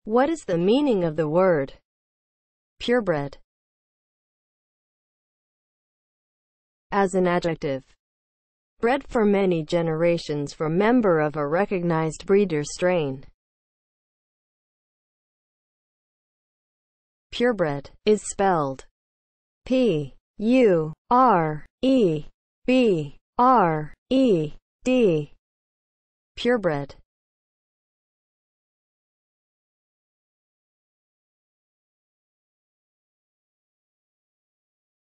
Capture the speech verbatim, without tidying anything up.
What is the meaning of the word purebred? As an adjective, bred for many generations from member of a recognized breed or strain. Purebred is spelled P U R E B R E D. Purebred.